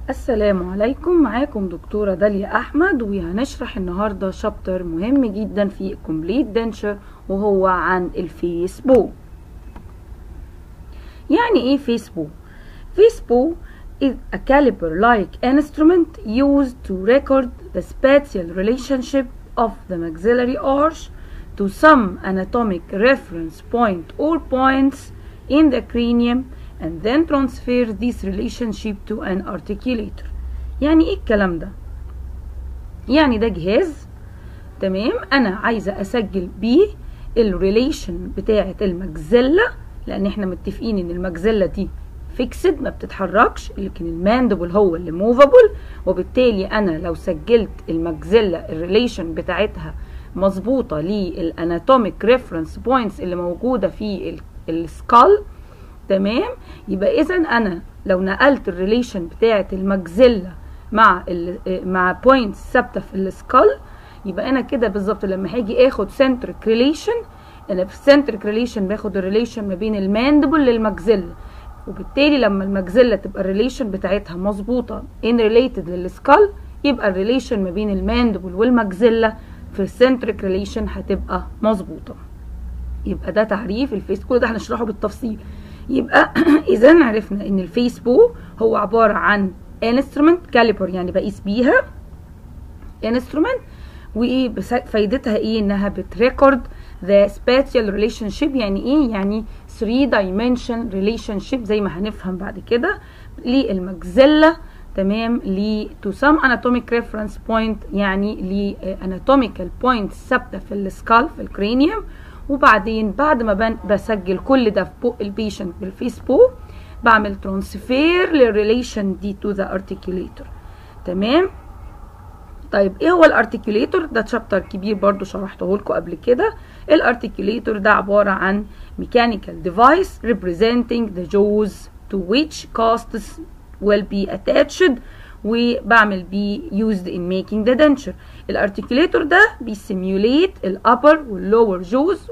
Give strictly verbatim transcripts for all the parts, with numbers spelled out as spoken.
السلام عليكم. معاكم دكتورة داليا أحمد، وهنشرح النهاردة شابتر مهم جدا في complete denture وهو عن الفيسبو. يعني ايه فيسبو؟ فيسبو is a caliper-like instrument used to record the spatial relationship of the maxillary arch to some anatomic reference point or points in the cranium and then transfer this relationship to an articulator. يعني ايه الكلام ده؟ يعني ده جهاز تمام انا عايزه اسجل بيه الريليشن بتاعه المجزله، لان احنا متفقين ان المجزله دي فيكسد ما بتتحركش، لكن الماندبل هو اللي موفابل، وبالتالي انا لو سجلت المجزله الريليشن بتاعتها مظبوطه للاناتوميك ريفرنس بوينتس اللي موجوده في السكال تمام، يبقى اذا انا لو نقلت الريليشن بتاعه المجزله مع مع بوينتس ثابته في السكال، يبقى انا كده بالظبط لما هاجي اخد سنتريك ريليشن، انا في السنتريك ريليشن باخد الريليشن ما بين الماندبل للمجزله، وبالتالي لما المجزله تبقى الريليشن بتاعتها مظبوطه ان ريليتد للسكال، يبقى الريليشن ما بين الماندبل والمجزله في السنتريك ريليشن هتبقى مظبوطه. يبقى ده تعريف الفيس، كل ده هنشرحه بالتفصيل. يبقى اذا عرفنا ان الفيس بو هو عباره عن انسترومنت كاليبر، يعني بقيس بيها انسترومنت، وايه فايدتها ايه؟ انها بتريكورد ذا spatial relationship. يعني ايه؟ يعني three dimension relationship زي ما هنفهم بعد كده للمجزله تمام، ل to some anatomic reference point، يعني ل anatomical points ثابته في السكال في الكرينيوم. وبعدين بعد ما بسجل كل ده في بق البيشنت بالفيس بو، بعمل ترانسفير للريليشن دي تو ذا ارتكيوليتور تمام. طيب ايه هو الارتكيوليتور؟ ده شابتر كبير برضو شرحته لكم قبل كده. الارتكيوليتور ده عباره عن mechanical device representing the jaws to which casts will be attached، وبعمل بيه used in making the denture. الارتكيوليتور ده بيسيميوليت الابر واللور جوز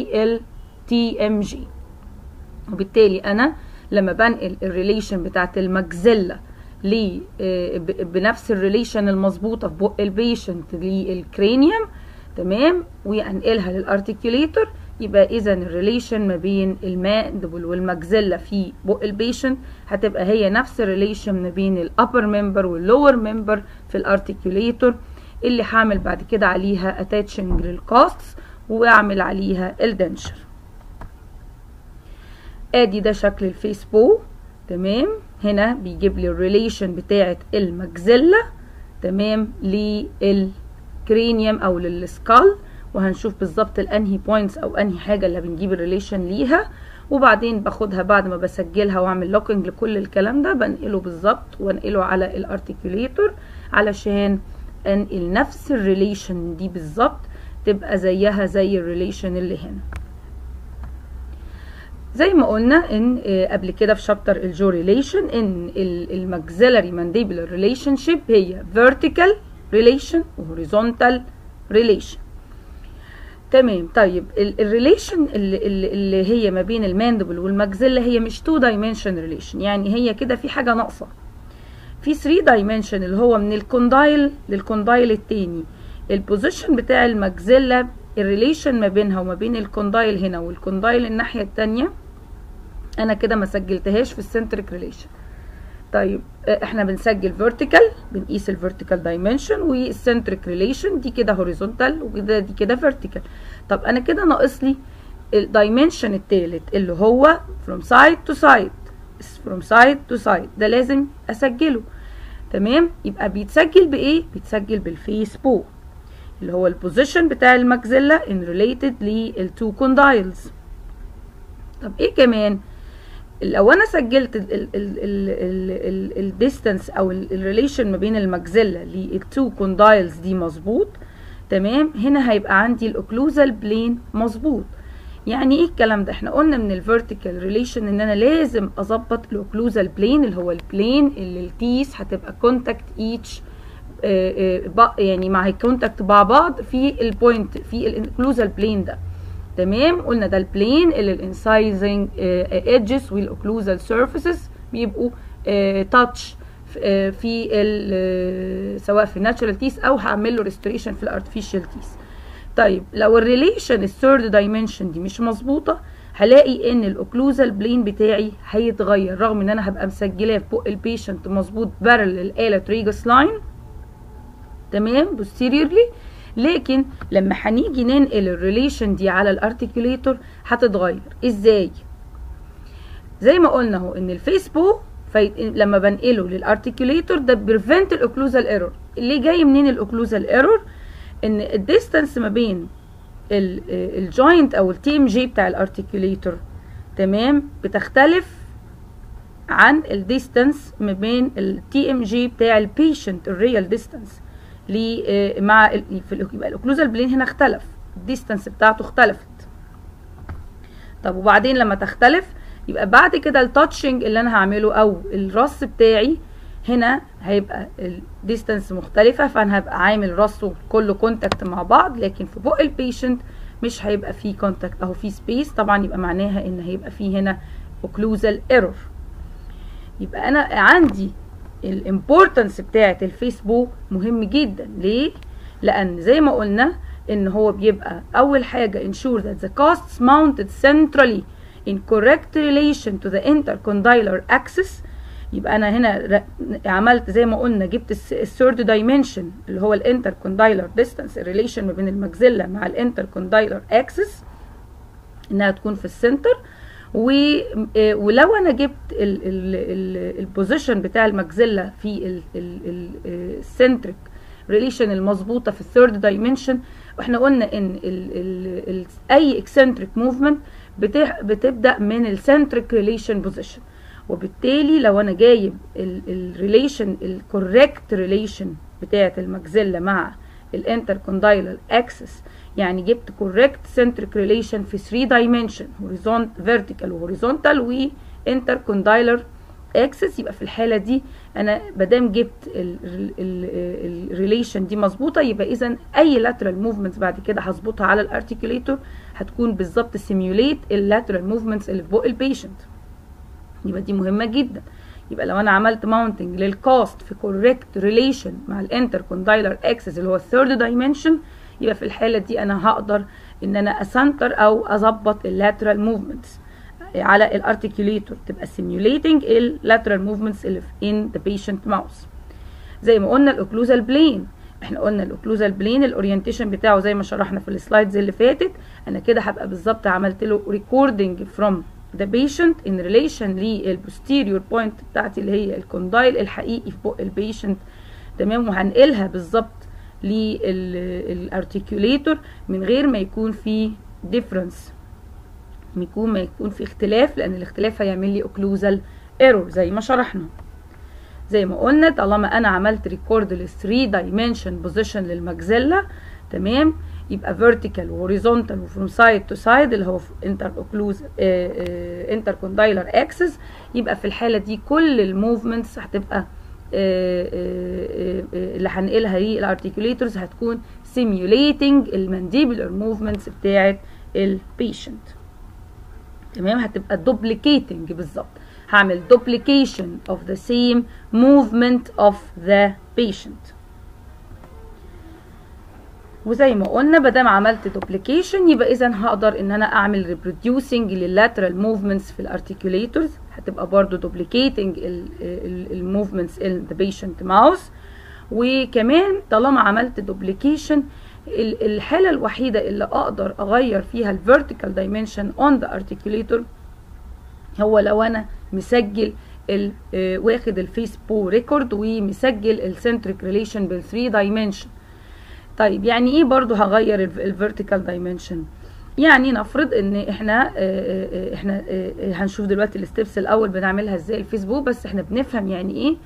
والتي ام جي، وبالتالي انا لما بنقل الريليشن بتاعت المجزله ل بنفس الريليشن المظبوطه في بق البيشنت للكرينيوم تمام، وانقلها للارتكيوليتور، يبقى اذا الريليشن ما بين الماندبل والمجزله في بق البيشنت هتبقى هي نفس الريليشن ما بين الابر ممبر واللور ممبر في الارتكيوليتور، اللي هعمل بعد كده عليها اتاتشنج للكاستس واعمل عليها الدنشر. ادي ده شكل الفيس بو تمام. هنا بيجيب لي الريليشن بتاعه المجزله تمام للكرينيوم او للسكال، وهنشوف بالظبط الانهي بوينتس او انهي حاجه اللي بنجيب الريليشن ليها. وبعدين باخدها بعد ما بسجلها واعمل لوكينج لكل الكلام ده، بنقله بالظبط وانقله على الارتكيوليتور علشان انقل نفس الريليشن دي بالظبط تبقى زيها زي الريليشن اللي هنا. زي ما قلنا ان قبل كده في شابتر الجو ريليشن ان الماكسيلاري مانديبولار ريليشن شيب هي فيرتيكال ريليشن وهوريزونتال ريليشن تمام. طيب الريليشن اللي, اللي هي ما بين الماندبل والماكسيلا هي مش تو دايمنشن ريليشن، يعني هي كده في حاجه ناقصه. في ثري دايمنشن اللي هو من الكوندايل للكوندايل التاني، البوزيشن بتاع الماكسيلا الريليشن ما بينها وما بين الكوندايل هنا والكوندايل الناحيه التانيه انا كده ما سجلتهاش في السنتريك ريليشن. طيب احنا بنسجل فيرتيكال، بنقيس الفيرتيكال دايمنشن، والسنتريك ريليشن دي كده هوريزونتال وكده دي كده فيرتيكال. طب انا كده ناقص لي الدايمنشن الثالث اللي هو from side to side from side to side، ده لازم اسجله تمام. يبقى بيتسجل بايه؟ بيتسجل بالفيس بو اللي هو البوزيشن بتاع الماكسيلا ان ريليتد للتو كوندايلز. طب ايه كمان؟ لو انا سجلت الديستانس او الريليشن ما بين الماكسيلا للتو كوندايلز دي مظبوط تمام، هنا هيبقى عندي الاوكلوزال بلين مظبوط. يعني ايه الكلام ده؟ احنا قلنا من الفيرتيكال ريليشن ان انا لازم اظبط الاوكلوزال بلين اللي هو البلين اللي التيس هتبقى كونتاكت ايتش يعني مع كونتاكت مع بعض في البوينت في الاوكلوزال بلين ده تمام. قلنا ده البلين اللي الانسايزنج ايدجز والاوكلوزال سيرفيسز بيبقوا تاتش في ال سواء في الناتشورال تيس او هعمل له ريستوريشن في الارتفيشال تيس. طيب لو الريليشن الثيرد دايمنشن دي مش مظبوطه هلاقي ان الاوكلوزال بلين بتاعي هيتغير، رغم ان انا هبقى مسجلاه في بق البيشنت مظبوط بارل الاله تريجس لاين تمام posteriorly، لكن لما هنيجي ننقل الريليشن دي على الارتكيوليتور هتتغير. ازاي؟ زي ما قلنا اهو ان الفيس بو لما بنقله للارتكيوليتور ده بريفنت الاوكلوزال ايرور. اللي جاي منين الاوكلوزال ايرور؟ ان الديستانس ما بين الجوينت او التي ام جي بتاع الارتكيوليتور تمام بتختلف عن الديستانس ما بين التي ام جي بتاع البيشنت الريال ديستانس مع في يبقى الاوكلوزال بلين هنا اختلف، الديستانس بتاعته اختلفت. طب وبعدين لما تختلف يبقى بعد كده التاتشنج اللي انا هعمله او الرص بتاعي هنا هيبقى الديستانس مختلفه، فانا هبقى عامل رصه كله كونتاكت مع بعض، لكن في بق البيشنت مش هيبقى فيه كونتاكت اهو في سبيس، طبعا يبقى معناها ان هيبقى فيه هنا اوكلوزال ايرور. يبقى انا عندي الامبورتنس بتاعه الفيس بو مهم جدا. ليه؟ لان زي ما قلنا ان هو بيبقى اول حاجه ensure that the costs mounted centrally in correct relation to the intercondylar axis. يبقى انا هنا عملت زي ما قلنا جبت الثيرد دايمنشن اللي هو الانتركوندايلر ديستانس الريليشن ما بين الماكسيلا مع الانتركوندايلر اكسس انها تكون في السنتر، ولو انا جبت البوزيشن بتاع الماكسيلا في السنتريك ريليشن المظبوطه في الثيرد دايمنشن، واحنا قلنا ان ال ال ال اي اكسنتريك موفمنت بتبدا من السنتريك ريليشن بوزيشن، وبالتالي لو انا جايب الريليشن الكوريكت ريليشن بتاعه الماكسيلا مع الانتركوندايلر اكسس، يعني جبت كوريكت سنتريك ريليشن في ثري دايمنشن هوريزونت فيرتيكال وهوريزونتال وانتركوندايلر اكسس، يبقى في الحاله دي انا مادام جبت الريليشن دي مظبوطه يبقى اذا اي لاترال موفمنتس بعد كده هظبطها على الارتكيوليتور هتكون بالظبط سيميوليت اللاترال موفمنتس اللي في بق البيشنت. يبقى دي مهمه جدا. يبقى لو انا عملت ماونتنج للكاست في كوريكت ريليشن مع الانتركوندايلر اكسس اللي هو الثيرد دايمنشن، يبقى في الحاله دي انا هقدر ان انا اسنتر او اظبط اللاترال موفمنتس على الارتكيوليتور تبقى سيميوليتنج اللاترال موفمنتس اللي ان ذا بيشنت ماوس. زي ما قلنا الاوكلوزال بلين، احنا قلنا الاوكلوزال بلين الاورينتيشن بتاعه زي ما شرحنا في السلايدز اللي فاتت، انا كده هبقى بالظبط عملت له ريكوردنج فروم ذا بيشنت ان ريليشن للبوستيريور بوينت بتاعتي اللي هي الكوندايل الحقيقي في بق البيشنت تمام، وهنقلها بالظبط للارتكيوليتور من غير ما يكون في ديفرنس، يكون ما يكون في اختلاف، لان الاختلاف هيعمل لي اوكلوزال ايرور زي ما شرحنا. زي ما قلنا طالما انا عملت ريكورد لل ثري دايمنشن بوزيشن للماكسيلا تمام، يبقى فيرتيكال وهوريزونتال وفروم سايد تو سايد اللي هو انتر اوكلوز انتركوندايلر اكسس، يبقى في الحاله دي كل الموفمنتس هتبقى اللي هنقلها للارتكيوليتورز هتكون سيميوليتنج المانديبولار موفمنتس بتاعت البيشنت تمام، هتبقى دوبليكيتنج بالظبط، هعمل دوبليكيشن of the same movement of the patient. وزي ما قلنا بدام عملت دوبليكيشن يبقى اذا هقدر ان انا اعمل ريبروديوسنج لللاترال موفمنتس في الارتكيوليتورز، هتبقى برضو دوبليكيتنج الموفمنتس in the patient mouse. وكمان طالما عملت دوبليكيشن الحاله الوحيده اللي اقدر اغير فيها الفيرتيكال دايمنشن اون ذا ارتكيوليتور هو لو انا مسجل واخد الفيس بو ريكورد ومسجل السنتريك ريليشن بالثري دايمنشن. طيب يعني ايه برضو هغير الفيرتيكال دايمنشن؟ يعني نفرض ان احنا احنا هنشوف دلوقتي الستبس الاول بنعملها ازاي الفيس بو، بس احنا بنفهم يعني ايه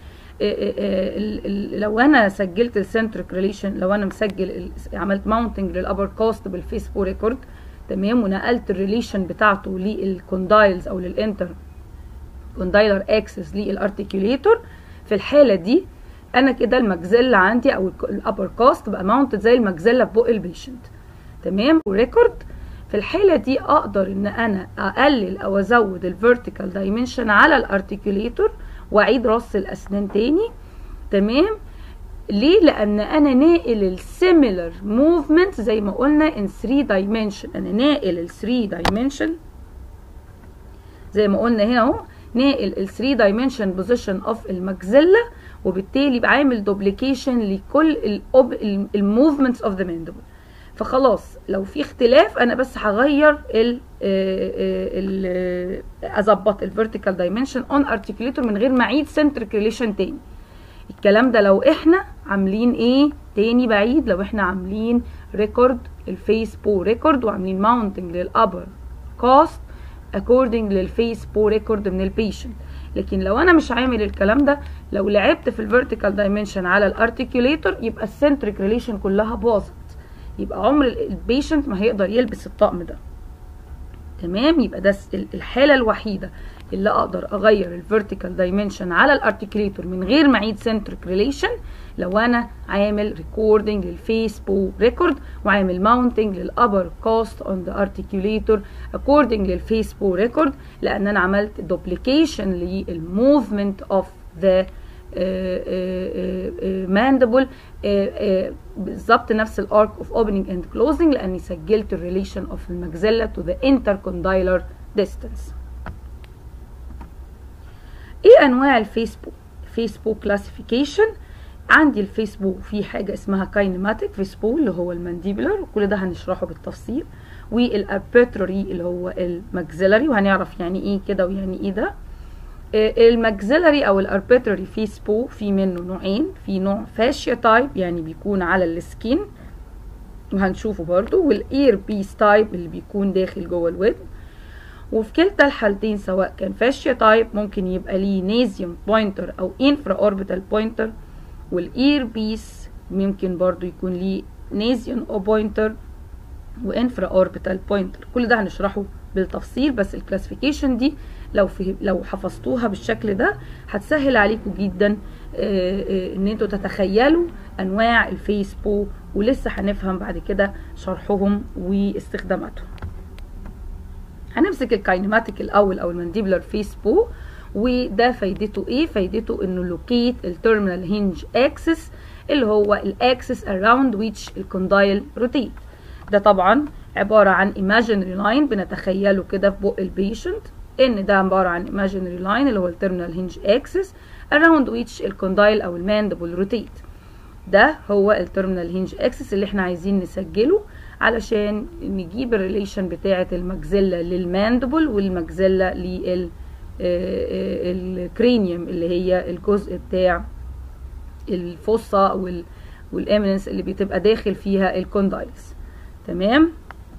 لو انا سجلت السنتريك ريليشن، لو انا مسجل عملت ماونتنج للابر كاست بالفيس بو ريكورد تمام، ونقلت الريليشن بتاعته للكوندايلز او للانتر كوندايلر اكسس للارتكيوليتور، في الحاله دي انا كده الماكسيلا عندي او الابر كاست بقى ماونتد زي الماكسيلا في بق البيشنت تمام وريكورد. في الحاله دي اقدر ان انا اقلل او ازود الفيرتيكال دايمنشن على الارتكيوليتور، واعيد رص الاسنان تاني. تمام. ليه؟ لان انا ناقل السيميلر موفمنت زي ما قلنا in three dimension. انا ناقل ال three dimension زي ما قلنا هنا اهو، ناقل ال three dimension position of الماكسيلا، وبالتالي بعمل دوبليكيشن لكل الموفمنتس اوف ذا ماندبل. فخلاص لو في اختلاف انا بس هغير ال ال اظبط الفيرتيكال دايمنشن اون ارتكيوليتور من غير ما اعيد سنتريك ريليشن تاني. الكلام ده لو احنا عاملين ايه تاني بعيد، لو احنا عاملين ريكورد الفيس بو ريكورد وعاملين ماونتنج للابر كاست according للفيس بو ريكورد من البيشنت. لكن لو انا مش عامل الكلام ده، لو لعبت في الفيرتيكال دايمنشن على الارتكيوليتور يبقى السنتريك ريليشن كلها باظت، يبقى عمر البيشنت ما هيقدر يلبس الطقم ده. تمام. يبقى ده الحاله الوحيده اللي اقدر اغير الفيرتيكال دايمنشن على الارتكيوليتور من غير ما اعيد سنتريك ريليشن، لو انا عامل ريكوردنج للفيس بو ريكورد وعامل ماونتنج للابر كاست اون ذا ارتكيوليتور اكوردنج للفيس بو ريكورد، لان انا عملت دوبليكيشن للموفمنت اوف ذا ماندبل بالظبط نفس الارك اوف اوبننج اند كلوزنج، لاني سجلت الريليشن اوف الماكسيلا تو ذا انتركوندايلر ديستانس. ايه انواع الفيسبو؟ فيسبو كلاسيفيكيشن. عندي الفيسبو في حاجه اسمها كاينماتيك فيسبو اللي هو المانديبولار، وكل ده هنشرحه بالتفصيل، والاربيتروري اللي هو الماكسيلاري، وهنعرف يعني ايه كده ويعني ايه ده. الماكسيلاري او الاربيتروري فيسبو في منه نوعين، في نوع فاشيا تايب يعني بيكون على السكين وهنشوفه برضو، والاير بيس تايب اللي بيكون داخل جوه الودن. وفي كلتا الحالتين سواء كان فاشيا تايب ممكن يبقى ليه نيزيوم بوينتر او انفرا اوربيتال بوينتر، والاير بيس ممكن برضو يكون ليه نيزيوم او بوينتر وانفرا اوربيتال بوينتر. كل ده هنشرحه بالتفصيل، بس الكلاسيفيكيشن دي لو في لو حفظتوها بالشكل ده هتسهل عليكم جدا ان انتوا تتخيلوا انواع الفيسبو، ولسه هنفهم بعد كده شرحهم واستخداماتهم. هنمسك الكاينماتيك الاول او المانديبولار فيسبو، وده فايدته ايه؟ فايدته انه لوكيت التيرمينال هينج اكسس اللي هو الاكسس around which الكوندايل روتيت. ده طبعا عباره عن imaginary line بنتخيله كده في بق البيشنت، ان ده عباره عن imaginary line اللي هو التيرمينال هينج اكسس around which الكوندايل او الماندبل روتيت. ده هو التيرمينال هينج اكسس اللي احنا عايزين نسجله علشان نجيب الريليشن بتاعه الماكسيلا للماندبل والماكسيلا للكرينيوم اللي هي الجزء بتاع الفصة والاميننس اللي بتبقى داخل فيها الكوندايلز. تمام.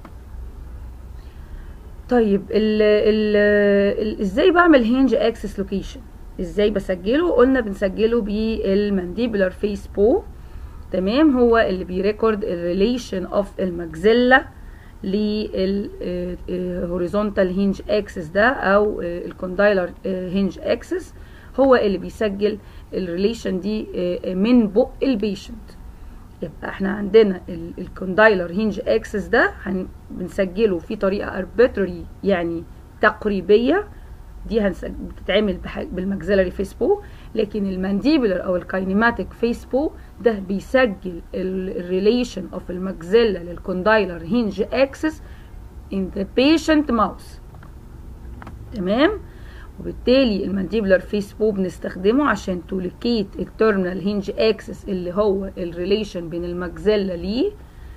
طيب ال ال ال ازاي بعمل هينج اكسس لوكيشن؟ ازاي بسجله؟ قلنا بنسجله بالمانديبولار فيس بو. تمام. هو اللي بيريكورد الريليشن اوف الماكسيلا للهوريزونتال هينج اكسس ده او الكوندايلر هينج اكسس، هو اللي بيسجل الريليشن دي من بق البيشنت. يبقى احنا عندنا الكوندايلر هينج اكسس ده بنسجله في طريقه اربيتري يعني تقريبيه، دي بتتعمل بالماكسيلاري فيس بو. لكن المانديبولار او الكاينماتيك فيس بو ده بيسجل الريليشن اوف الماكسيلا للكوندايلر هينج اكسس in the patient mouth. تمام. وبالتالي المانديبولار فيس بو بنستخدمه عشان توليكيت التيرمينال هينج اكسس اللي هو الريليشن بين الماكسيلا ليه،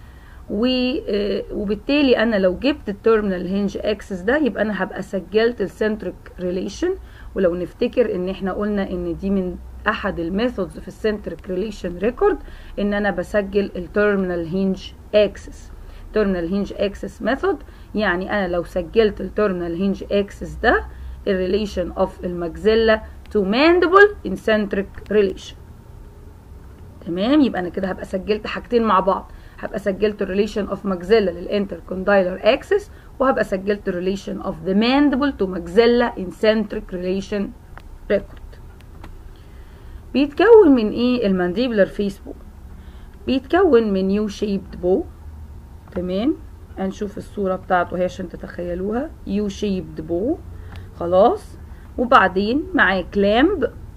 وبالتالي انا لو جبت التيرمينال هينج اكسس ده يبقى انا هبقى سجلت السنتريك ريليشن. ولو نفتكر ان احنا قلنا ان دي من احد الميثودز في السنتريك ريليشن ريكورد ان انا بسجل التيرمينال هينج اكسس. تيرمينال هينج اكسس ميثود يعني انا لو سجلت التيرمينال هينج اكسس ده الريليشن اوف الماكسيلا تو ماندبل ان سنتريك ريليشن. تمام. يبقى انا كده هبقى سجلت حاجتين مع بعض، هبقى سجلت الريليشن اوف ماكسيلا للانتركوندايلر اكسس، وهبقى سجلت الريليشن اوف ذا ماندبل تو ماكسيلا ان سنتريك ريليشن ريكورد. بيتكون من ايه المانديبولار فيس بو؟ بيتكون من يو شيبد بو. تمام. هنشوف الصوره بتاعته اهي عشان تتخيلوها. يو شيبد بو خلاص. وبعدين معاه كلامب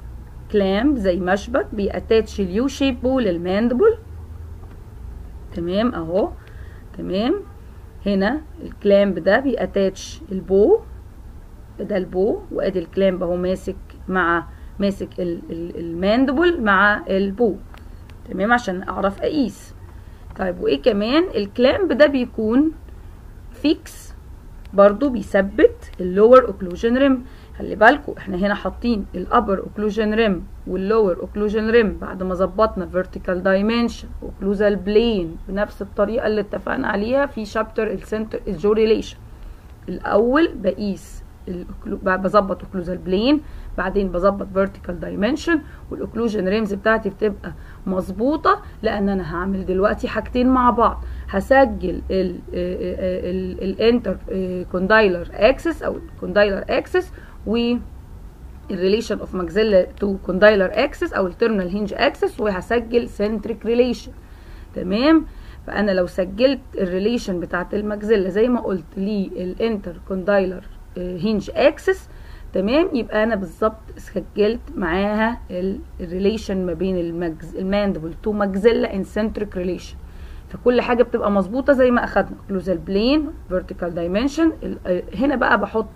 كلامب زي مشبك بيأتاتش اليو شيب بو للماندبل. تمام اهو. تمام. هنا الكلامب ده بيأتاتش البو، ده البو، وادي الكلامب اهو ماسك مع ماسك الماندبل مع البو. تمام عشان اعرف اقيس. طيب وايه كمان؟ الكلامب ده بيكون فيكس برضو، بيثبت اللور اوكلوجن ريم. خلي بالكم احنا هنا حاطين الابر اوكلوجن ريم واللور اوكلوجن ريم بعد ما ظبطنا فيرتيكال دايمنشن اوكلوزال بلين بنفس الطريقه اللي اتفقنا عليها في شابتر السنتر الجو ريليشن. الاول بقيس بظبط اوكلوزال بلين، بعدين بظبط فيرتيكال دايمنشن، والاوكلوجن ريمز بتاعتي بتبقى مظبوطه، لان انا هعمل دلوقتي حاجتين مع بعض. هسجل الانتر كوندايلر اكسس او الكوندايلر اكسس والريليشن اوف ماكسيلا تو كوندايلر اكسس او التيرمينال هينج اكسس، وهسجل سنتريك ريليشن. تمام. فانا لو سجلت الريليشن بتاعت الماكسيلا زي ما قلت للانتر كوندايلر هينج اكسس، تمام، يبقى انا بالظبط سجلت معاها الريليشن ما بين الماندبل تو ماكسيلا ان سنتريك ريليشن. فكل حاجه بتبقى مظبوطه زي ما اخدنا اوكلوزال بلين، فيرتيكال دايمنشن. هنا بقى بحط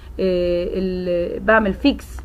بعمل فيكس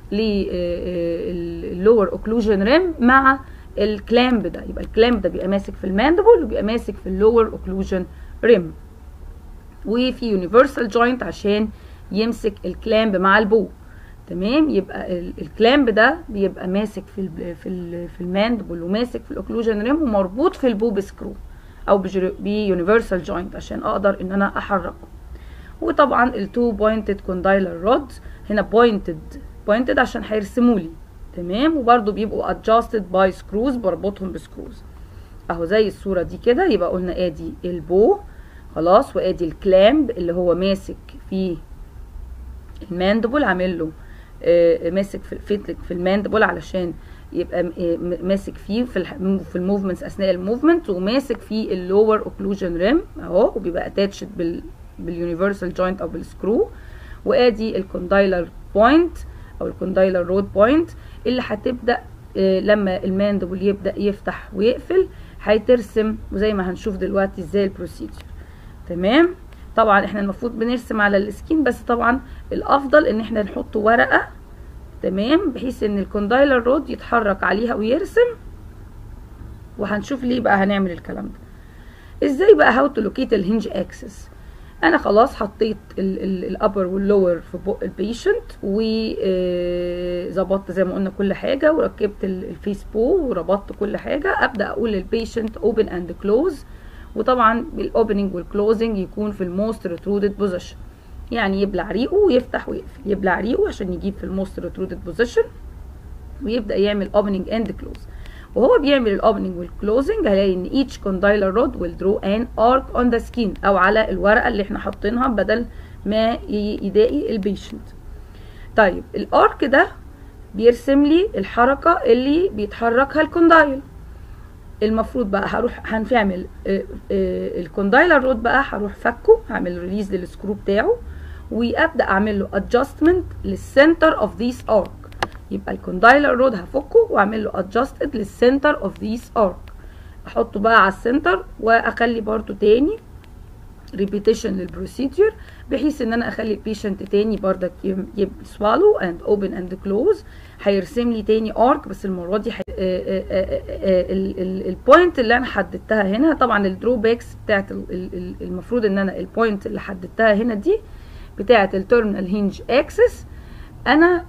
لللور اوكلوجن ريم مع الكلامب ده. يبقى الكلامب ده بيبقى ماسك في الماندبل وبيبقى ماسك في اللور اوكلوجن ريم، وفي يونيفرسال جوينت عشان يمسك الكلامب مع البو. تمام. يبقى الكلامب ده بيبقى ماسك في ال في ال في الماندبل وماسك في الاوكلوجن ريم ومربوط في البو بسكرو او بيونيفرسال جوينت عشان اقدر ان انا احركه. وطبعا التو بوينتد كوندايلر رودز هنا بوينتد بوينتد عشان هيرسموا لي. تمام. وبرده بيبقوا ادجستد باي سكروز، بربطهم بسكروز اهو زي الصوره دي كده. يبقى قلنا ادي البو خلاص، وادي الكلامب اللي هو ماسك في الماندبل، عامل له آه ماسك في الفيتلك في الماندبل علشان يبقى آه ماسك فيه في في الموفمنتس اثناء الموفمنت، وماسك في اللور اوكلوجن ريم اهو، وبيبقى اتاتشد بال باليونيفرسال جوينت او بالسكرو. وادي الكوندايلر بوينت او الكوندايلر رود بوينت اللي هتبدا آه لما الماندبل يبدا يفتح ويقفل هيترسم، وزي ما هنشوف دلوقتي ازاي البروسيجر. تمام. طبعا احنا المفروض بنرسم على السكين، بس طبعا الافضل ان احنا نحط ورقه، تمام، بحيث ان الكوندايلر رود يتحرك عليها ويرسم. وهنشوف ليه بقى هنعمل الكلام ده ازاي. بقى هاو تو لوكيت الهنج اكسس. انا خلاص حطيت الابر واللور في بق البيشنت، وظبطت زي ما قلنا كل حاجه، وركبت الفيس بو وربطت كل حاجه. ابدا اقول للبيشنت اوبن اند كلوز، وطبعا الاوبننج والكلوزنج يكون في الموست ريترودد بوزيشن، يعني يبلع ريقه ويفتح ويقفل، يبلع ريقه عشان يجيب في الموست ريترودد بوزيشن، ويبدا يعمل اوبننج اند كلوز. وهو بيعمل الاوبننج والكلوزنج هلاقي ان each condylar rod will draw an arc on the skin، او على الورقه اللي احنا حاطينها بدل ما يضايق البيشنت. طيب الارك ده بيرسم لي الحركه اللي بيتحركها الكوندايل. المفروض بقى هروح هنعمل الكوندايلر رود بقى، هروح فكه، هعمل ريليز للسكرو بتاعه، وابدا اعمل له ادجستمنت للسنتر اوف ذيس ارك. يبقى الكوندايلر رود هفكه واعمل له ادجستد للسنتر اوف ذيس ارك، احطه بقى على السنتر، واخلي برضو تاني ريبيتيشن للبروسيدور، بحيث ان انا اخلي البيشنت تاني بردك يبقى سوالو اند اوبن اند كلوز. هيرسم لي تاني ارك، بس المره دي البوينت اللي انا حددتها هنا، طبعا الدروباكس بتاعت المفروض ان انا البوينت اللي حددتها هنا دي بتاعت التيرمينال هينج اكسس، انا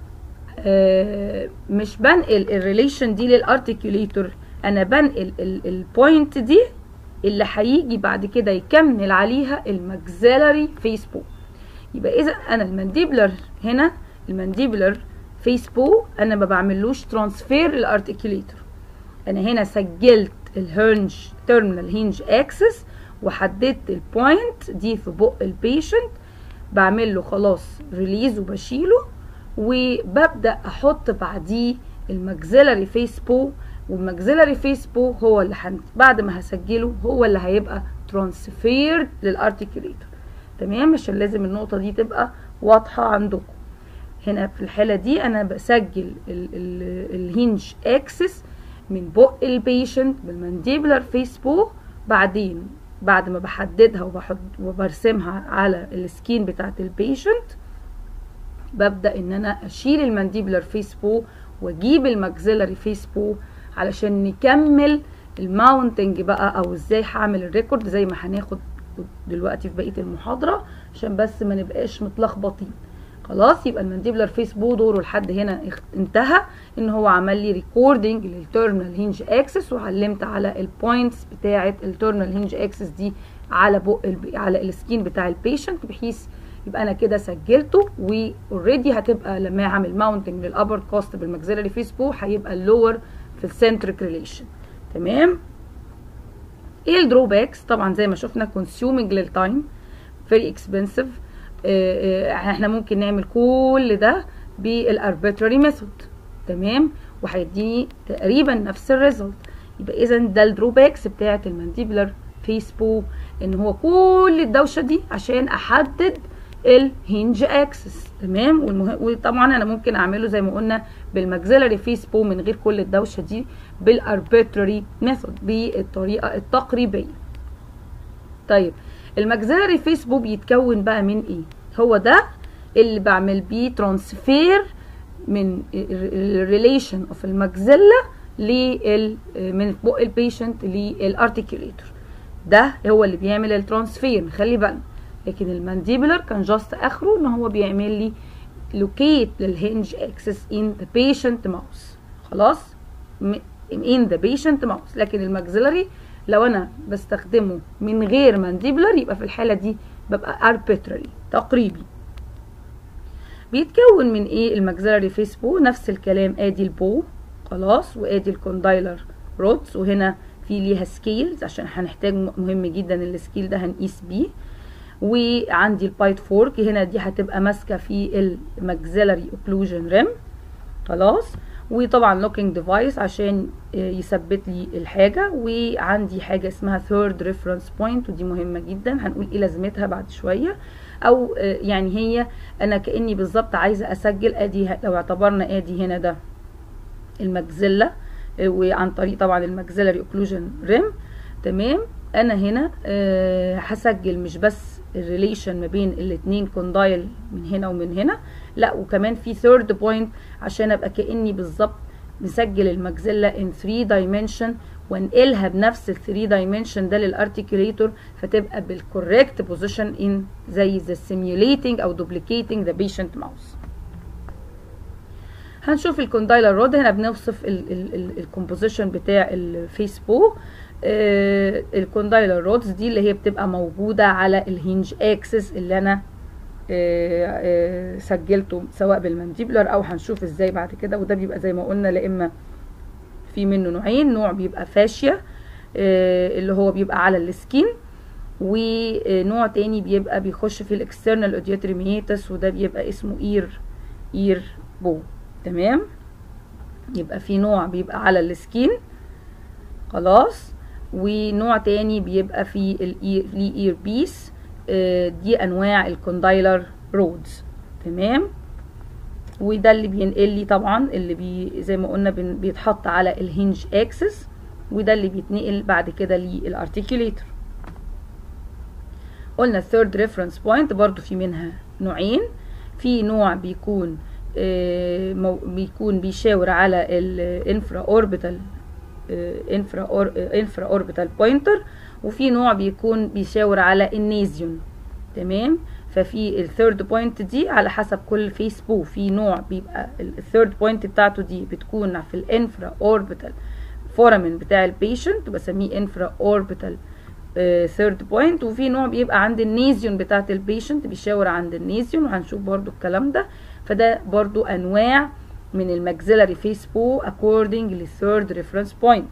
مش بنقل الريليشن دي للارتيكوليتور، انا بنقل البوينت دي اللي هيجي بعد كده يكمل عليها الماكسيلاري فيس بو. يبقى اذا انا المانديبلر هنا، المانديبلر فيس بو انا ما بعملوش ترانسفير للارتيكوليتور، انا هنا سجلت الهنج تيرمينال هينج اكسس وحددت البوينت دي في بق البيشنت، بعمل له خلاص ريليز وبشيله، وببدا احط بعديه الماكسيلاري فيس بو. والماكسيلاري فيس بو هو اللي حن... بعد ما هسجله هو اللي هيبقى ترانسفيرد للارتيكوليتور. تمام، عشان لازم النقطه دي تبقى واضحه عندكم. هنا في الحالة دي انا بسجل الهينج اكسس من بق البيشنت بالمانديبولار فيس بو، بعدين بعد ما بحددها وبحط وبرسمها على السكين بتاعت البيشنت ببدأ ان انا اشيل المانديبولار فيس بو واجيب الماكسيلاري فيس بو علشان نكمل الماونتنج بقى، او ازاي هعمل الريكورد زي ما هناخد دلوقتي في بقية المحاضرة، عشان بس ما نبقاش متلخبطين. خلاص، يبقى المانديبولار فيس بو دوره لحد هنا انتهى، ان هو عمل لي ريكوردنج للتيرمينال هينج اكسس، وعلمت على البوينتس بتاعه التيرمينال هينج اكسس دي على بق على السكين بتاع البيشنت، بحيث يبقى انا كده سجلته، واوريدي هتبقى لما اعمل ماونتنج للابر كوست بالماكسيلاري فيس بو هيبقى اللور في السنتريك ريليشن. تمام. ايه الدروباكس؟ طبعا زي ما شفنا كونسيومينج للتايم، فيري اكسبنسيف. احنا ممكن نعمل كل ده بالاربيتراري ميثود، تمام، وهيديني تقريبا نفس الريزلت. يبقى اذا ده الدروباكس بتاعه المانديبولار فيس بو، ان هو كل الدوشه دي عشان احدد الهينج اكسس. تمام. والمه... وطبعا انا ممكن اعمله زي ما قلنا بالماكسيلاري فيس بو من غير كل الدوشه دي بالاربيتراري ميثود، بالطريقه التقريبيه. طيب الماكسيلاري فيس بو بيتكون بقى من ايه؟ هو ده اللي بعمل بيه ترانسفير من الريليشن اوف الماكسيلا لل من بق البيشنت للارتيكيوليتور، ده هو اللي بيعمل الترانسفير، خلي بالنا. لكن المانديبولار كان جاست اخره ان هو بيعمل لي لوكيت للهنج اكسس ان ذا بيشنت ماوس، خلاص، ان ذا بيشنت ماوس. لكن الماكسيلاري لو انا بستخدمه من غير مانديبولار يبقى في الحاله دي ببقى اربيتراري تقريبي. بيتكون من ايه الماكسيلاري فيس بو؟ نفس الكلام، ادي البو خلاص، وادي الكوندايلر رودز، وهنا في ليها سكيلز عشان هنحتاج مهم جدا السكيل ده هنقيس بيه، وعندي البايت فورك هنا دي هتبقى ماسكه في الماكسيلاري اوكلوجن ريم، خلاص، وطبعا لوكينج ديفايس عشان يثبت لي الحاجه، وعندي حاجه اسمها ثيرد ريفرنس بوينت، ودي مهمه جدا هنقول ايه لازمتها بعد شويه. او يعني هي انا كاني بالظبط عايزه اسجل، ادي لو اعتبرنا ادي هنا ده الماكسيلا، وعن طريق طبعا الماكسيلاري اوكلوجن ريم، تمام. انا هنا أه هسجل مش بس الريليشن ما بين الاثنين كوندايل من هنا ومن هنا، لا وكمان في ثيرد بوينت عشان ابقى كاني بالظبط مسجل الماكسيلا ان ثري دايمنشن، وانقلها بنفس ال ثري دايمنشن ده للارتيكوليتور، فتبقى بالكوريكت بوزيشن ان زي ذا سيميوليتنج او دوبليكيتنج ذا بيشنت ماوس. هنشوف الكوندايلر رود، هنا بنوصف الكومبوزيشن بتاع الفيس بو. آه الكوندايلر رودز دي اللي هي بتبقى موجوده على الهينج اكسس اللي انا آه آه سجلته سواء بالمانديبولار او هنشوف ازاي بعد كده. وده بيبقى زي ما قلنا لا اما في منه نوعين، نوع بيبقى فاشيا آه اللي هو بيبقى على السكين، ونوع تاني بيبقى بيخش في الاكسترنال اوديوتري ميتس، وده بيبقى اسمه اير اير بو. تمام. يبقى في نوع بيبقى على السكين خلاص، ونوع تاني بيبقى في الاير اير بيس. آه دي انواع الكوندايلر رودز. تمام. وده اللي بينقل لي طبعا اللي بي زي ما قلنا بيتحط على الهنج اكسس، وده اللي بيتنقل بعد كده للارتيكوليتور. قلنا الثيرد ريفرنس بوينت برضو في منها نوعين، في نوع بيكون آه بيكون بيشاور على الانفرا اوربيتال انفرا أور انفرا اوربيتال بوينتر، وفي نوع بيكون بيشاور على النيزيون. تمام. ففي الثيرد بوينت دي على حسب كل فيس بو، في نوع بيبقى الثيرد بوينت بتاعته دي بتكون في الانفرا اوربيتال فورامين بتاع البيشنت، بسميه انفرا اوربيتال ثيرد بوينت، وفي نوع بيبقى عند النيزيون بتاعت البيشنت بيشاور عند النيزيون، وهنشوف برضو الكلام ده. فده برضو انواع من الماكسيلاري فيس بو according للثيرد ريفرنس بوينت.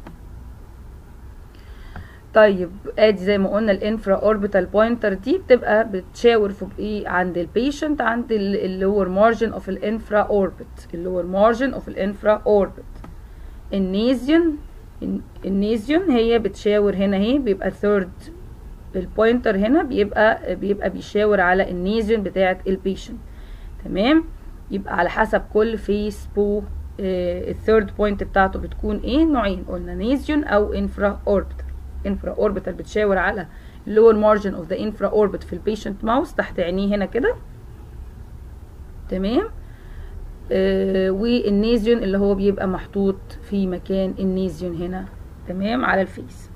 طيب ادي زي ما قلنا الانفرا اوربيتال بوينتر دي بتبقى بتشاور في ايه عند البيشنت، عند اللور مارجن اوف الانفرا اوربت، اللور مارجن اوف الانفرا اوربت. النيزيون النيزيون هي بتشاور هنا اهي، بيبقى ثيرد البوينتر هنا بيبقى بيبقى بيشاور على النيزيون بتاعه البيشنت. تمام. يبقى على حسب كل فيس بو الثيرد بوينت بتاعته بتكون ايه؟ نوعين، قلنا نيزيون او انفرا اوربيتال. انفرا اوربيتال بتشاور على lower margin of the infra orbit في البيشنت ماوس تحت عينيه هنا كده، تمام. آه والنيزيون اللي هو بيبقى محطوط في مكان النيزيون هنا، تمام، على الفيس.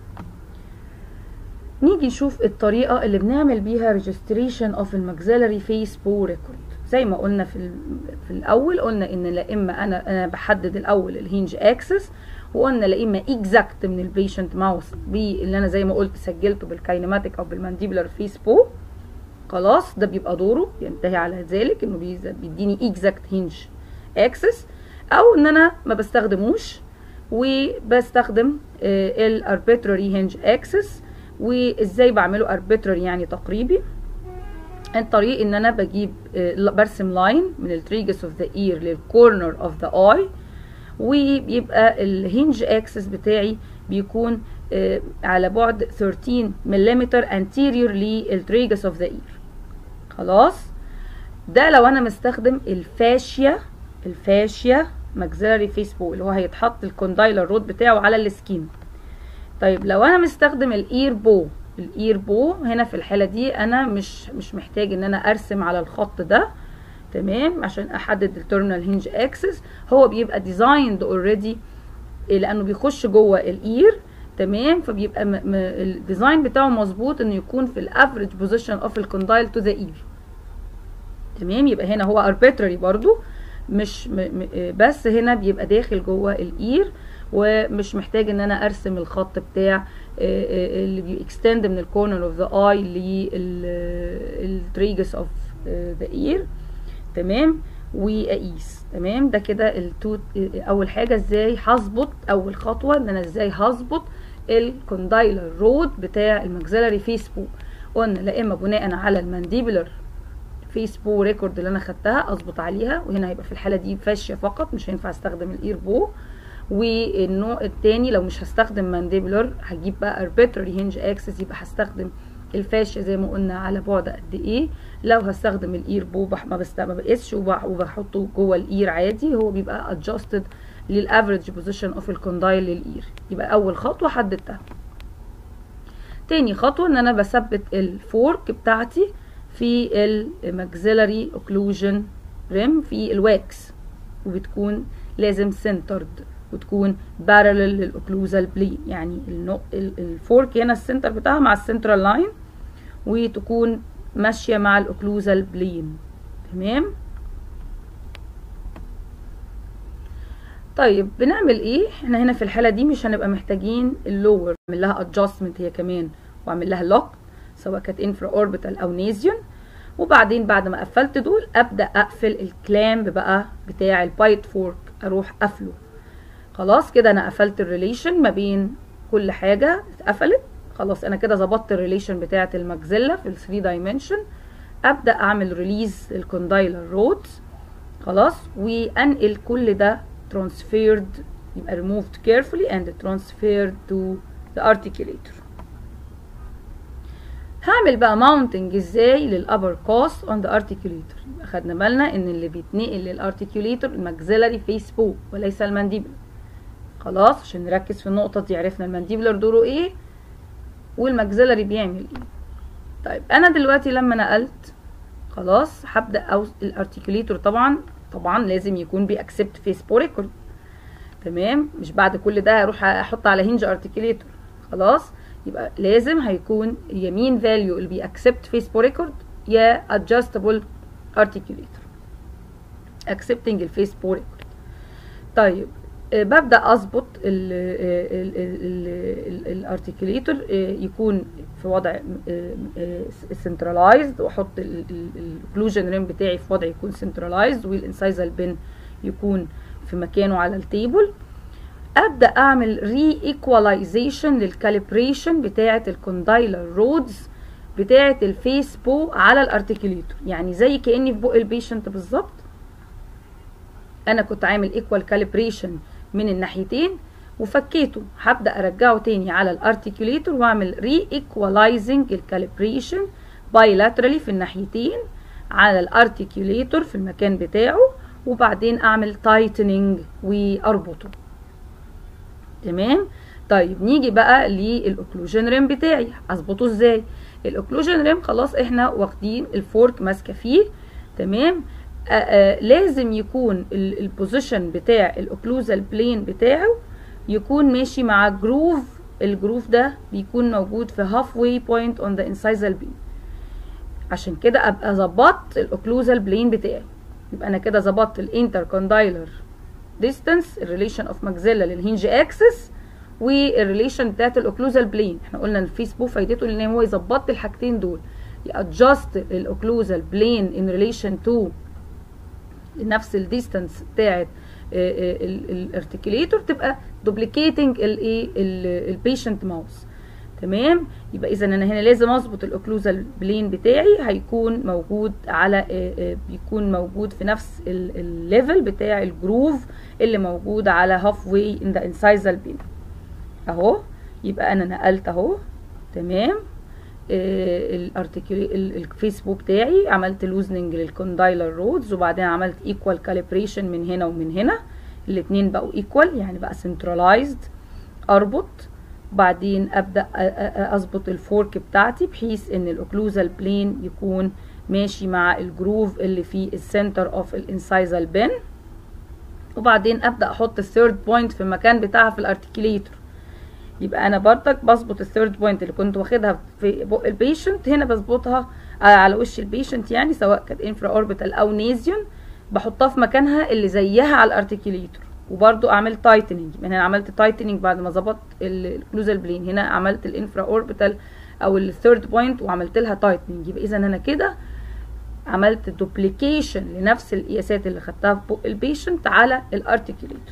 نيجي نشوف الطريقة اللي بنعمل بيها registration of الماكسيلاري فيس بو ريكورد. زي ما قلنا في في الاول، قلنا ان لا اما انا انا بحدد الاول الهينج اكسس، وقلنا لا اما اكزاكت من البيشنت ماوس اللي انا زي ما قلت سجلته بالكاينماتيك او بالمانديبولار فيس بو، خلاص ده بيبقى دوره ينتهي على ذلك انه بيديني اكزاكت هينج اكسس، او ان انا ما بستخدموش وبستخدم الاربيتراري هينج اكسس. وازاي بعمله اربيتراري يعني تقريبي؟ الطريق ان انا بجيب برسم لاين من التريجس اوف ذا اير للكورنر اوف ذا اي، وبيبقى الهينج اكسس بتاعي بيكون على بعد ثلاثة عشر ملم anterior للتريجس اوف ذا اير. خلاص، ده لو انا مستخدم الفاشيا الفاشيا ماكسيلاري فيس بو اللي هو هيتحط الكوندايلر رود بتاعه على السكين. طيب لو انا مستخدم الاير بو الاير بو هنا في الحاله دي انا مش مش محتاج ان انا ارسم على الخط ده، تمام، عشان احدد التيرمينال هينج اكسس. هو بيبقى ديزايند اوريدي لانه بيخش جوه الاير، تمام، فبيبقى الديزاين بتاعه مظبوط انه يكون في الافريج بوزيشن اوف الكوندايل تو ذا اير، تمام. يبقى هنا هو اربيتراري برضو، مش م م بس هنا بيبقى داخل جوه الاير، ومش محتاج ان انا ارسم الخط بتاع اللي بيكستند من الكورنر اوف ذا اي للتريجس اوف ذا اير، تمام، واقيس، تمام. ده كده التوت. اول حاجه ازاي هظبط، اول خطوه ان انا ازاي هظبط الكوندايلر رود بتاع الماكسيلاري فيس بو. قلنا لا اما بناء على المانديبولار فيس بو ريكورد اللي انا خدتها اظبط عليها، وهنا هيبقى في الحاله دي فاشيه فقط، مش هينفع استخدم الاير بو. والنوع التاني لو مش هستخدم مانديبولار هجيب بقى اربيتراري هينج اكسس، يبقى هستخدم الفاشيا زي ما قلنا على بعد قد ايه. لو هستخدم الاير بو ما بست ما بقيسش وبحطه جوه الاير عادي، هو بيبقى ادجستد للافريج بوزيشن اوف الكوندايل للاير. يبقى اول خطوه حددتها. تاني خطوه ان انا بثبت الفورك بتاعتي في الماكسيلاري اوكلوجن ريم في الواكس، وبتكون لازم سنترد وتكون بارلل للاوكلوزال بلين، يعني الفورك هنا السنتر بتاعها مع السنترال لاين، وتكون ماشيه مع الاوكلوزال بلين، تمام. طيب بنعمل ايه؟ احنا هنا في الحاله دي مش هنبقى محتاجين اللور، اعمل لها ادجستمنت هي كمان، واعمل لها لوك سواء كانت انفرا اوربيتال او نيزيون. وبعدين بعد ما قفلت دول ابدا اقفل الكلامب بقى بتاع البايت فورك، اروح قافله. خلاص كده انا قفلت الريليشن ما بين كل حاجه، اتقفلت خلاص. انا كده ظبطت الريليشن بتاعه الماكسيلا في ال ثري دايمنشن. ابدا اعمل ريليز الكوندايلر رودز، خلاص، وانقل كل ده transferred، يبقى removed carefully and transferred to the articulator. هعمل بقى mounting ازاي للupper cost on the articulator. يبقى خدنا بالنا ان اللي بيتنقل للارتيكوليتور الماكسيلاري فيس بو وليس المانديبولار. خلاص عشان نركز في النقطه دي، عرفنا المانديبولار دوره ايه والماكسيلاري بيعمل ايه. طيب انا دلوقتي لما نقلت خلاص هبدا او الارتيكوليتور طبعا طبعا لازم يكون بيأكسبت فيس بو ريكورد، تمام. مش بعد كل ده هروح احط على هينج ارتيكوليتور، خلاص. يبقى لازم هيكون يمين فاليو اللي بيأكسبت فيس بو ريكورد يا adjustable articulator accepting الفيس بو ريكورد. طيب ببدأ اظبط الارتيكوليتور يكون في وضع سنترلايزد، واحط الاوكلوجن ريم بتاعي في وضع يكون سنترلايزد، والانسايزال بين يكون في مكانه على التيبل. ابدا اعمل ري ايكواليزيشن للكاليبريشن بتاعه الكوندايلر رودز بتاعه الفيس بو على الارتيكوليتور، يعني زي كاني في بق البيشنت بالظبط. انا كنت عامل ايكوال كاليبريشن من الناحيتين وفكيته، هبدا ارجعه تاني على الارتيكوليتور واعمل ري ايكواليزنج الكاليبريشن بايلاترالي في الناحيتين على الارتيكوليتور في المكان بتاعه، وبعدين اعمل تايتنينج واربطه. تمام. طيب نيجي بقى للاوكلوجن ريم بتاعي، اظبطه ازاي؟ الاوكلوجن ريم خلاص احنا واخدين الفورك ماسكه فيه. تمام. آآ آآ لازم يكون البوزيشن بتاع الاوكلوزال بلين بتاعه يكون ماشي مع جروف. الجروف ده بيكون موجود في هاف واي بوينت اون ذا انسايزال بين، عشان كده ابقى ظبطت الاوكلوزال بلين بتاعي. يبقى انا كده ظبطت الانتر كوندايلر ديستانس، الريليشن اوف ماكسيلا للهنج اكسس، والريليشن بتاعت الاوكلوزال بلين. احنا قلنا الفيسبو فايدته ان هو يظبط الحاجتين دول، يادجست الاوكلوزال بلين ان ريليشن تو نفس الديستانس بتاعت الارتكيليتور، تبقى دوبليكيتنج الايه البيشنت ماوس. تمام. يبقى اذا انا هنا لازم اظبط الاوكلوزال بلين بتاعي، هيكون موجود على بيكون موجود في نفس الليفل بتاع الجروف اللي موجود على هاف واي ان ذا انسايزال بين اهو. يبقى انا نقلت اهو. تمام. الارتكيولي الفيسبو بتاعي عملت لوزننج للكوندايلر رودز، وبعدين عملت ايكوال كاليبريشن من هنا ومن هنا، الاثنين بقوا ايكوال يعني بقى سنترلايزد. اربط، وبعدين ابدا اظبط الفورك بتاعتي بحيث ان الاوكلوزال بلين يكون ماشي مع الجروف اللي في السنتر اوف الانسايزال بين، وبعدين ابدا احط الثيرد بوينت في المكان بتاعها في الارتكيليتور. يبقى انا برضك بظبط الثيرد بوينت اللي كنت واخدها في بق البيشنت، هنا بظبطها على وش البيشنت، يعني سواء كانت انفرا اوربيتال او نيزيون، بحطها في مكانها اللي زيها على الارتكيليتور. وبرده اعمل تايتنينج، من هنا عملت تايتنينج بعد ما ظبطت الاوكلوزال بلين، هنا عملت الانفرا اوربيتال او الثيرد بوينت وعملت لها تايتنينج. يبقى اذا انا كده عملت دوبليكيشن لنفس القياسات اللي خدتها في بق البيشنت على الارتكيليتور.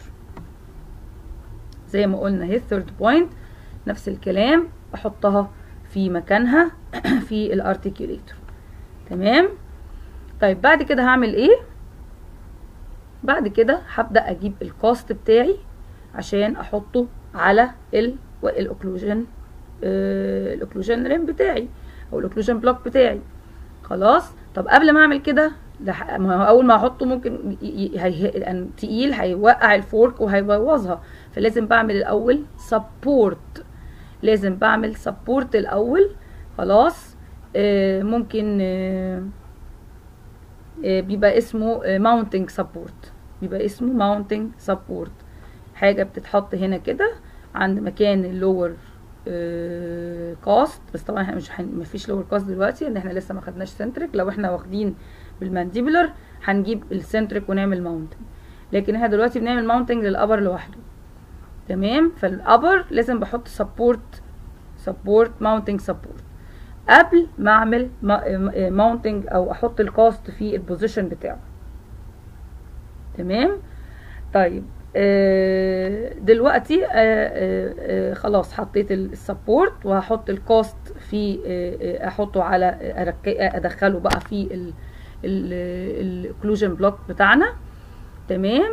زي ما قلنا هي الثيرد بوينت نفس الكلام احطها في مكانها في الارتكيوليتور. تمام. طيب بعد كده هعمل ايه؟ بعد كده هبدا اجيب الكاست بتاعي عشان احطه على الاوكلوجن آه الاوكلوجن ريم بتاعي او الاوكلوجن بلوك بتاعي. خلاص. طب قبل ما اعمل كده، اول ما احطه ممكن تقيل هيوقع الفورك وهيبوظها، فلازم بعمل الاول سبورت. لازم بعمل سبورت الاول. خلاص. آه ممكن آه آه بيبقى اسمه ماونتنج سبورت، بيبقى اسمه ماونتنج سبورت. حاجه بتتحط هنا كده عند مكان اللور آه كاست، بس طبعا احنا مش حن... مفيش لور كاست دلوقتي لان احنا لسه ما خدناش سنتريك. لو احنا واخدين بالمانديبولر هنجيب السنتريك ونعمل ماونتنج، لكن احنا دلوقتي بنعمل ماونتنج للابر لوحده. تمام. فالابر لازم بحط سبورت سبورت ماونتنج سبورت قبل ما اعمل ماونتنج او احط الكاست في البوزيشن بتاعه. تمام. طيب آه دلوقتي آه آه خلاص حطيت السبورت وهحط الكاست في آه احطه على ادخله بقى في الاوكلوجن بلوك بتاعنا. تمام.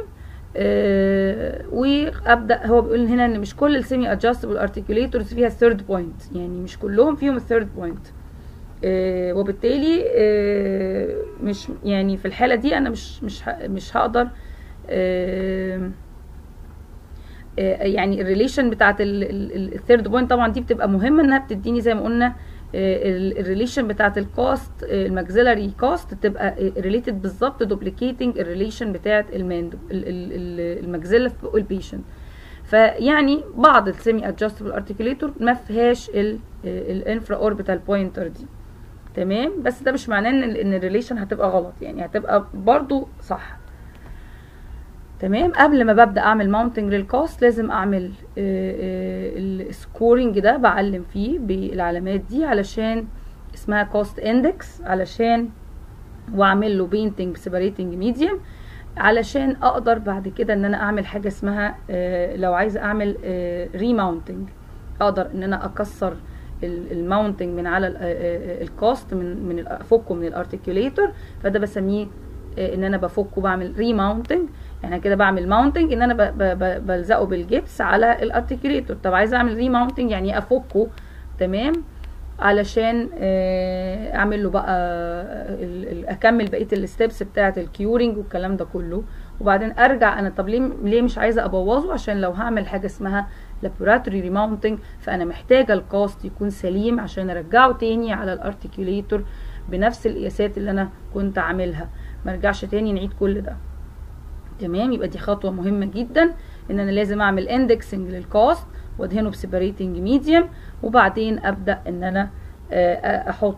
آه وابدا. هو بيقول هنا ان مش كل السيمي ادجستبل ارتكيوليتورز فيها الثيرد بوينت، يعني مش كلهم فيهم الثيرد بوينت، آه وبالتالي آه مش يعني في الحاله دي انا مش مش مش هقدر آه آه يعني الريليشن بتاعت الثيرد بوينت طبعا دي بتبقى مهمه انها بتديني زي ما قلنا الريليشن بتاعت الكاست الماكسيلاري كاست تبقى ريليتد بالظبط دوبليكيتنج الريليشن بتاعت الماندو الماكسيلا في بق البيشنت. فيعني بعض السيمي ادجستبل ارتكيوليتور ما فيهاش الانفرا اوربيتال بوينتر دي. تمام. بس ده مش معناه ان ان الريليشن هتبقى غلط، يعني هتبقى برضو صح. تمام. قبل ما ببدا اعمل ماونتنج للكاست لازم اعمل السكورنج ده، بعلم فيه بالعلامات دي علشان اسمها كاست اندكس، علشان واعمل له بينتنج سيبريتنج ميديوم علشان اقدر بعد كده ان انا اعمل حاجه اسمها لو عايزه اعمل ريماونتنج اقدر ان انا اكسر الماونتنج من على الكاست من من افكه من الارتكيوليتور، فده بسميه ان انا بفكه بعمل ريماونتنج. يعني كده بعمل ماونتنج ان انا ب ب بلزقه بالجبس على الارتكيوليتور. طب عايزه اعمل ريماونتنج يعني افكه. تمام. علشان اعمل له بقى اكمل بقيه الستبس بتاعه الكيورنج والكلام ده كله. وبعدين ارجع انا طب ليه ليه مش عايزه ابوظه؟ عشان لو هعمل حاجه اسمها لابوراتوري ريماونتنج فانا محتاجه الكاست يكون سليم عشان ارجعه تاني على الارتكيوليتور بنفس القياسات اللي انا كنت عاملها، ما ارجعش تاني نعيد كل ده. تمام، يبقى دي خطوه مهمه جدا ان انا لازم اعمل اندكسنج للكاست وادهنه بسيبريتنج ميديم، وبعدين ابدا ان انا احط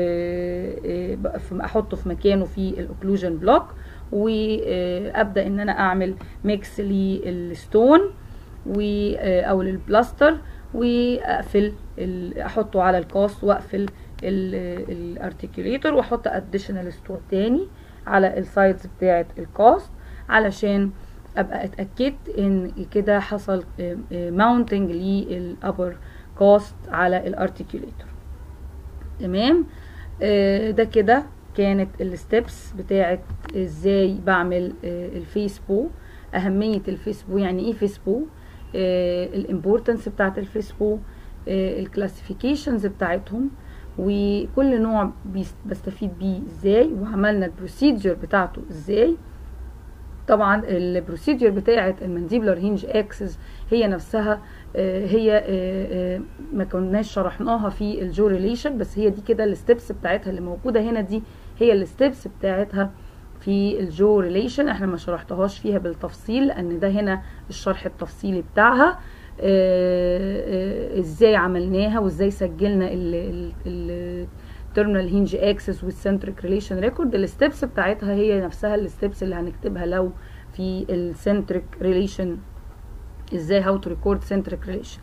احطه في مكانه في الاوكلوجن بلوك، وابدا ان انا اعمل ميكس للستون او للبلاستر، واقفل احطه على الكاست واقفل الارتكيوليتور، واحط اديشنال ستون تاني على السايدز بتاعه الكاست علشان ابقى اتاكدت ان كده حصل ماونتنج للابر كاست على الارتكيوليتور. تمام، ده كده كانت الستبس بتاعت ازاي بعمل الفيس بو، اهميه الفيس بو، يعني ايه فيس بو، الامبورتنس بتاعت الفيس بو، الكلاسيفيكيشنز بتاعتهم، وكل نوع بستفيد بيه ازاي، وعملنا البروسيدجر بتاعته ازاي. طبعا البروسيدجر بتاعه المانديبولار هينج اكسس هي نفسها هي ما كناش شرحناها في الجو ريليشن، بس هي دي كده الستبس بتاعتها اللي موجوده هنا، دي هي الستبس بتاعتها في الجو ريليشن. احنا ما شرحتهاش فيها بالتفصيل لان ده هنا الشرح التفصيلي بتاعها، ازاي عملناها وازاي سجلنا ال terminal hinge axis والcentric relation record. الستبس بتاعتها هي نفسها الستبس اللي هنكتبها لو في السنتريك ريليشن، ازاي how to record centric relation.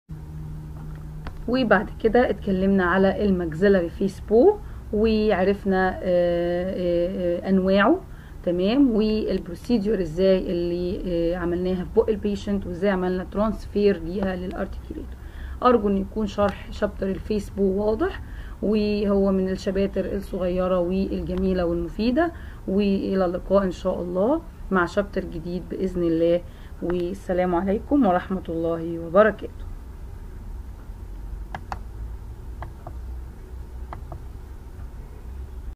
وبعد كده اتكلمنا على الماكسيلاري فيس بو وعرفنا انواعه. تمام، والبروسيدور ازاي اللي عملناها في بق البيشنت، وازاي عملنا ترانسفير ليها للارتكيوليتور. ارجو ان يكون شرح شابتر الفيس بو واضح، وهو من الشباتر الصغيرة والجميلة والمفيدة. وإلى اللقاء إن شاء الله مع شابتر جديد بإذن الله، والسلام عليكم ورحمة الله وبركاته.